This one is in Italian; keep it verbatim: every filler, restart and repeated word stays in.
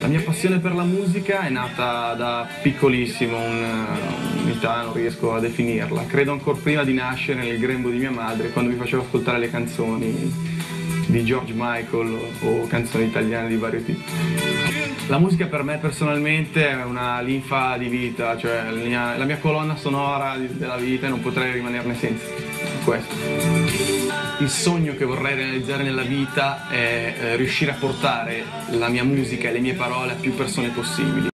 La mia passione per la musica è nata da piccolissimo, un- un'età non riesco a definirla. Credo ancora prima di nascere nel grembo di mia madre, quando mi faceva ascoltare le canzoni di George Michael o canzoni italiane di vario tipo. La musica per me personalmente è una linfa di vita, cioè la mia, la mia colonna sonora di- della vita e non potrei rimanerne senza questo. Il sogno che vorrei realizzare nella vita è eh, riuscire a portare la mia musica e le mie parole a più persone possibili.